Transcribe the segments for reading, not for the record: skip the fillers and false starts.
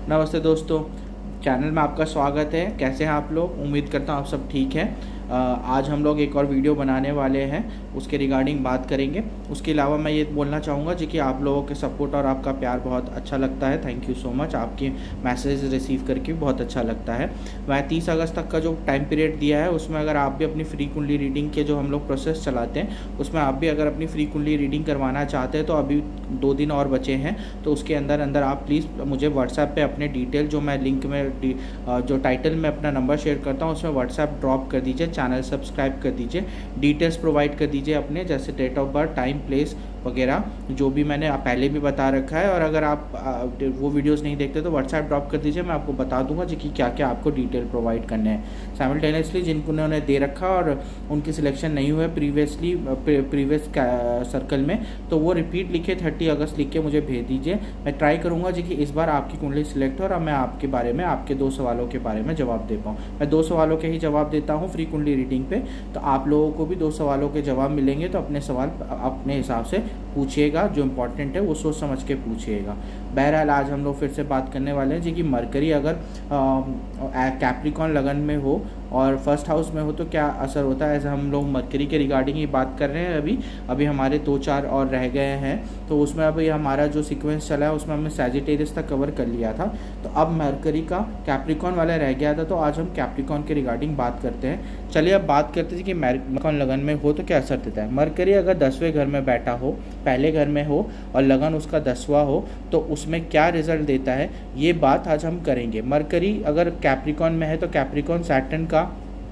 नमस्ते दोस्तों, चैनल में आपका स्वागत है। कैसे हैं आप लोग? उम्मीद करता हूँ आप सब ठीक हैं। आज हम लोग एक और वीडियो बनाने वाले हैं, उसके रिगार्डिंग बात करेंगे। उसके अलावा मैं ये बोलना चाहूँगा जी कि आप लोगों के सपोर्ट और आपका प्यार बहुत अच्छा लगता है। Thank you so much. आपकी मैसेज रिसीव करके बहुत अच्छा लगता है। मैं 30 अगस्त तक का जो टाइम पीरियड दिया है उसमें अगर आप भी अपनी फ्री कुंडली रीडिंग के जो हम लोग प्रोसेस चलाते हैं उसमें आप भी अगर अपनी फ्री कुंडली रीडिंग करवाना चाहते हैं तो अभी 2 दिन और बचे हैं। तो उसके अंदर आप प्लीज़ मुझे व्हाट्सएप पे अपने डिटेल जो मैं लिंक में जो टाइटल में अपना नंबर शेयर करता हूँ उसमें व्हाट्सएप ड्रॉप कर दीजिए। चैनल सब्सक्राइब कर दीजिए, डिटेल्स प्रोवाइड कर दीजिए अपने, जैसे date of birth, time, place वगैरह जो भी मैंने पहले भी बता रखा है। और अगर आप वो वीडियोस नहीं देखते तो व्हाट्सएप ड्रॉप कर दीजिए, मैं आपको बता दूंगा जी कि क्या क्या आपको डिटेल प्रोवाइड करने हैं साइमल्टेनियसली। जिन्होंने दे रखा और उनकी सिलेक्शन नहीं हुए प्रीवियस सर्कल में, तो वो रिपीट लिखे 30 अगस्त लिख के मुझे भेज दीजिए। मैं ट्राई करूँगा जी कि इस बार आपकी कुंडली सिलेक्ट हो और मैं आपके बारे में, आपके 2 सवालों के बारे में जवाब दे पाऊँ। मैं 2 सवालों के ही जवाब देता हूँ फ्री कुंडली रीडिंग पे, तो आप लोगों को भी 2 सवालों के जवाब मिलेंगे। तो अपने सवाल अपने हिसाब से पूछिएगा, जो इम्पोर्टेंट है वो सोच समझ के पूछिएगा। बहरहाल आज हम लोग फिर से बात करने वाले हैं जी कि मरकरी अगर कैप्रिकॉन लगन में हो और फर्स्ट हाउस में हो तो क्या असर होता है। ऐसे हम लोग मरकरी के रिगार्डिंग ही बात कर रहे हैं। अभी हमारे 2-4 और रह गए हैं, तो उसमें अभी हमारा जो सीक्वेंस चला है उसमें हमने सैजिटेरियस तक कवर कर लिया था। तो अब मरकरी का कैप्रिकॉन वाला रह गया था, तो आज हम कैप्रिकॉन के रिगार्डिंग बात करते हैं। चलिए अब बात करते हैं कि कैप्रिकॉन लगन में हो तो क्या असर देता है। मरकरी अगर 10वें घर में बैठा हो, पहले घर में हो और लगन उसका 10वां हो तो उसमें क्या रिजल्ट देता है, ये बात आज हम करेंगे। मरकरी अगर कैप्रिकॉन में है तो कैप्रिकॉन सैटर्न का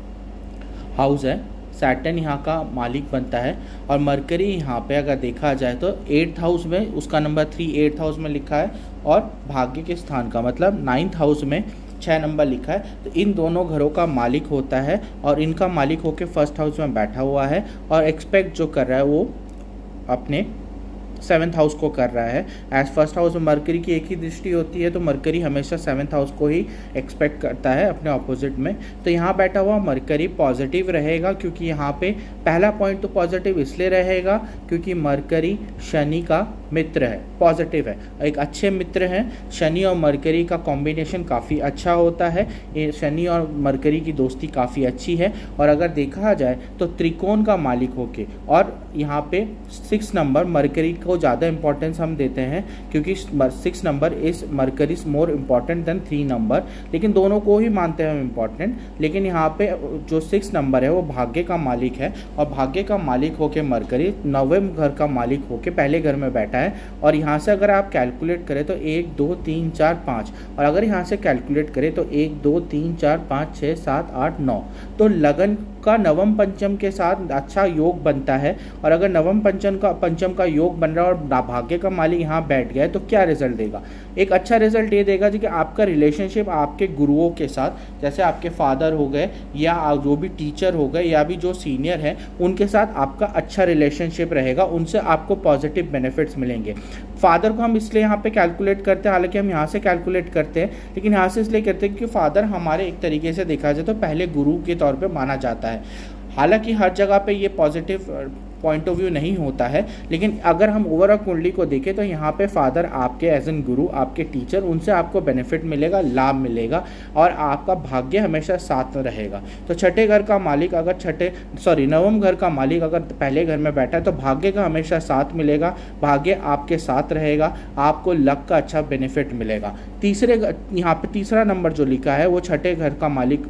हाउस है, सैटर्न यहाँ का मालिक बनता है। और मरकरी यहाँ पे अगर देखा जाए तो 8th हाउस में उसका नंबर 3 8th हाउस में लिखा है और भाग्य के स्थान का मतलब 9th हाउस में 6 नंबर लिखा है। तो इन दोनों घरों का मालिक होता है और इनका मालिक होकर फर्स्ट हाउस में बैठा हुआ है और एक्सपेक्ट जो कर रहा है वो अपने 7th हाउस को कर रहा है। एज फर्स्ट हाउस में मरकरी की एक ही दृष्टि होती है तो मरकरी हमेशा 7th हाउस को ही एक्सपेक्ट करता है अपने ऑपोजिट में। तो यहाँ बैठा हुआ मरकरी पॉजिटिव रहेगा, क्योंकि यहाँ पे पहला पॉइंट तो पॉजिटिव इसलिए रहेगा क्योंकि मरकरी शनि का मित्र है, पॉजिटिव है, एक अच्छे मित्र हैं। शनि और मरकरी का कॉम्बिनेशन काफ़ी अच्छा होता है। ये शनि और मरकरी की दोस्ती काफ़ी अच्छी है। और अगर देखा जाए तो त्रिकोण का मालिक होके, और यहाँ पे 6 नंबर मरकरी को ज़्यादा इंपॉर्टेंस हम देते हैं क्योंकि 6 number is Mercury more important than 3 number, लेकिन दोनों को ही मानते हैं हम इम्पॉर्टेंट। लेकिन यहाँ पे जो 6 नंबर है वो भाग्य का मालिक है और भाग्य का मालिक होके मरकरी 9वें घर का मालिक होके पहले घर में बैठा है। और यहाँ से अगर आप कैलकुलेट करें तो 1 2 3 4 5, और अगर यहाँ से कैलकुलेट करें तो 1 2 3 4 5 6 7 8 9, तो लगन का नवम पंचम के साथ अच्छा योग बनता है। और अगर नवम पंचम का योग बन रहा है और भाग्य का मालिक यहाँ बैठ गया है तो क्या रिजल्ट देगा? एक अच्छा रिजल्ट ये देगा जी कि आपका रिलेशनशिप आपके गुरुओं के साथ, जैसे आपके फादर हो गए या जो भी टीचर हो गए या भी जो सीनियर हैं उनके साथ आपका अच्छा रिलेशनशिप रहेगा, उनसे आपको पॉजिटिव बेनिफिट्स मिलेंगे। फादर को हम इसलिए यहाँ पे कैलकुलेट करते हैं, हालांकि हम यहाँ से कैलकुलेट करते हैं, लेकिन यहाँ से इसलिए करते हैं कि फादर हमारे एक तरीके से देखा जाए तो पहले गुरु के तौर पे माना जाता है। हालांकि हर जगह पे ये पॉजिटिव पॉइंट ऑफ व्यू नहीं होता है, लेकिन अगर हम ओवरऑल कुंडली को देखें तो यहाँ पे फादर आपके एज एन गुरु, आपके टीचर, उनसे आपको बेनिफिट मिलेगा, लाभ मिलेगा और आपका भाग्य हमेशा साथ में रहेगा। तो छठे घर का मालिक अगर नवम घर का मालिक अगर पहले घर में बैठा है तो भाग्य का हमेशा साथ मिलेगा, भाग्य आपके साथ रहेगा, आपको लक का अच्छा बेनिफिट मिलेगा। यहाँ पे तीसरा नंबर जो लिखा है वो छठे घर का मालिक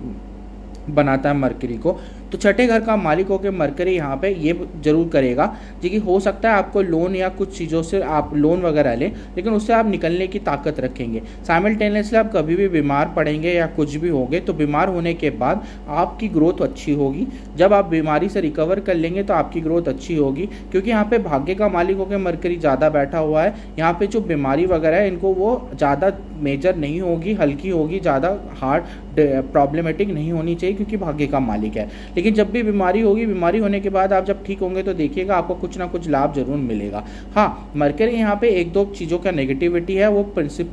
बनाता है मरकरी को। तो छठे घर का मालिक होकर मरकरी यहाँ पे ये जरूर करेगा जी कि हो सकता है आपको लोन या कुछ चीज़ों से आप लोन वगैरह लें, लेकिन उससे आप निकलने की ताकत रखेंगे। साइमल्टेनियसली आप कभी भी बीमार पड़ेंगे या कुछ भी होगे तो बीमार होने के बाद आपकी ग्रोथ अच्छी होगी। जब आप बीमारी से रिकवर कर लेंगे तो आपकी ग्रोथ अच्छी होगी, क्योंकि यहाँ पे भाग्य का मालिक होकर मरकरी ज़्यादा बैठा हुआ है। यहाँ पे जो बीमारी वगैरह है इनको वो ज़्यादा मेजर नहीं होगी, हल्की होगी, ज़्यादा हार्ड प्रॉब्लमेटिक नहीं होनी चाहिए क्योंकि भाग्य का मालिक है। लेकिन जब भी बीमारी होगी, बीमारी होने के बाद आप जब ठीक होंगे तो देखिएगा आपको कुछ ना कुछ लाभ जरूर मिलेगा। हाँ, मरकरी यहाँ पे 1-2 चीज़ों का नेगेटिविटी है, वो प्रिंसिपल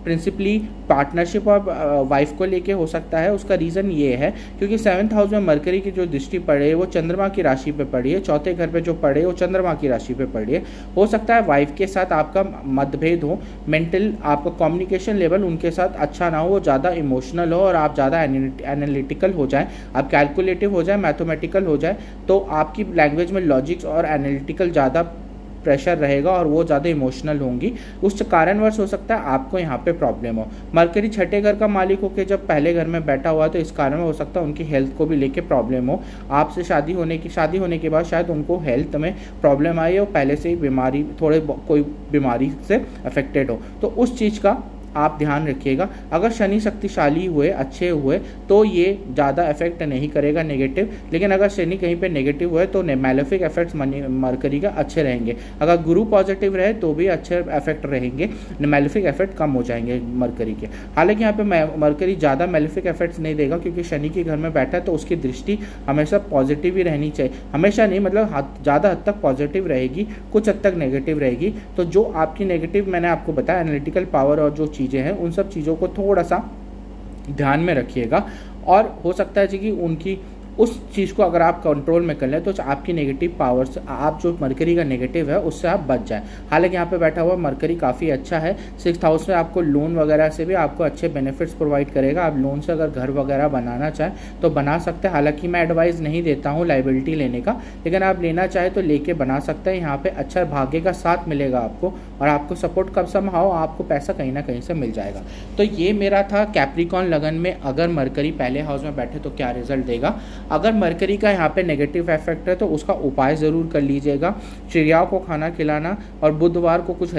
प्रिंसिपली पार्टनरशिप और वाइफ को लेके हो सकता है। उसका रीज़न ये है क्योंकि 7th हाउस में मरकरी की जो दृष्टि पड़ी है वो चंद्रमा की राशि पे पड़ी है, चौथे घर पे जो पड़ी है वो चंद्रमा की राशि पे पड़ी है। हो सकता है वाइफ के साथ आपका मतभेद हो, मेंटल आपका कम्युनिकेशन लेवल उनके साथ अच्छा ना हो, वो ज़्यादा इमोशनल हो और आप ज़्यादा एनालिटिकल हो जाए, आप कैलकुलेटिव हो जाए, मैथमेटिकल हो जाए, तो आपकी लैंग्वेज में लॉजिक्स और एनालिटिकल ज़्यादा प्रेशर रहेगा और वो ज़्यादा इमोशनल होंगी। उस कारणवश हो सकता है आपको यहाँ पे प्रॉब्लम हो। मरकरी छठे घर का मालिक होकर जब पहले घर में बैठा हुआ तो इस कारण हो सकता है उनकी हेल्थ को भी लेके प्रॉब्लम हो। आपसे शादी होने के बाद शायद उनको हेल्थ में प्रॉब्लम आई हो, पहले से ही बीमारी कोई बीमारी से अफेक्टेड हो, तो उस चीज़ का आप ध्यान रखिएगा। अगर शनि शक्तिशाली हुए, अच्छे हुए, तो ये ज़्यादा इफेक्ट नहीं करेगा नेगेटिव, लेकिन अगर शनि कहीं पे नेगेटिव हुए तो मैलेफिक इफेक्ट्स मरकरी का अच्छे रहेंगे। अगर गुरु पॉजिटिव रहे तो भी अच्छे इफेक्ट रहेंगे, मैलेफिक इफेक्ट कम हो जाएंगे मरकरी के। हालांकि यहाँ पे मरकरी ज़्यादा मैलेफिक इफेक्ट्स नहीं देगा क्योंकि शनि के घर में बैठा है, तो उसकी दृष्टि हमेशा पॉजिटिव ही रहनी चाहिए, हमेशा नहीं, मतलब ज़्यादा हद तक पॉजिटिव रहेगी, कुछ हद तक नेगेटिव रहेगी। तो जो आपकी नेगेटिव मैंने आपको बताया एनालिटिकल पावर और जो चीज़ें हैं उन सब चीज़ों को थोड़ा सा ध्यान में रखिएगा। और हो सकता है कि उनकी उस चीज़ को अगर आप कंट्रोल में कर लें तो आपकी नेगेटिव पावर्स, आप जो मरकरी का नेगेटिव है उससे आप बच जाएं। हालांकि यहाँ पे बैठा हुआ मरकरी काफ़ी अच्छा है। 6th हाउस में आपको लोन वगैरह से भी आपको अच्छे बेनिफिट्स प्रोवाइड करेगा। आप लोन से अगर घर वगैरह बनाना चाहें तो बना सकते हैं। हालांकि मैं एडवाइस नहीं देता हूँ लाइबिलिटी लेने का, लेकिन आप लेना चाहे तो लेके बना सकते हैं। यहाँ पे अच्छा भाग्य का साथ मिलेगा आपको, और आपको सपोर्ट कब समहाओ आपको पैसा कहीं ना कहीं से मिल जाएगा। तो ये मेरा था कैप्रिकॉन लगन में अगर मरकरी पहले हाउस में बैठे तो क्या रिजल्ट देगा। अगर मरकरी का यहाँ पे नेगेटिव इफेक्ट है तो उसका उपाय ज़रूर कर लीजिएगा। चिड़ियाओं को खाना खिलाना और बुधवार को कुछ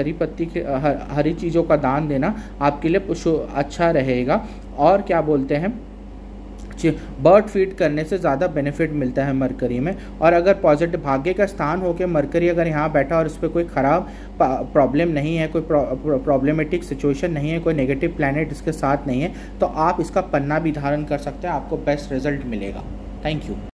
हरी चीज़ों का दान देना आपके लिए अच्छा रहेगा। और क्या बोलते हैं, बर्ड फीड करने से ज़्यादा बेनिफिट मिलता है मरकरी में। और अगर पॉजिटिव भाग्य का स्थान होकर मरकरी अगर यहाँ बैठा और इस पर कोई ख़राब प्रॉब्लम नहीं है, कोई प्रॉब्लमेटिक सिचुएशन नहीं है, कोई नेगेटिव प्लैनेट इसके साथ नहीं है, तो आप इसका पन्ना भी धारण कर सकते हैं, आपको बेस्ट रिजल्ट मिलेगा। Thank you.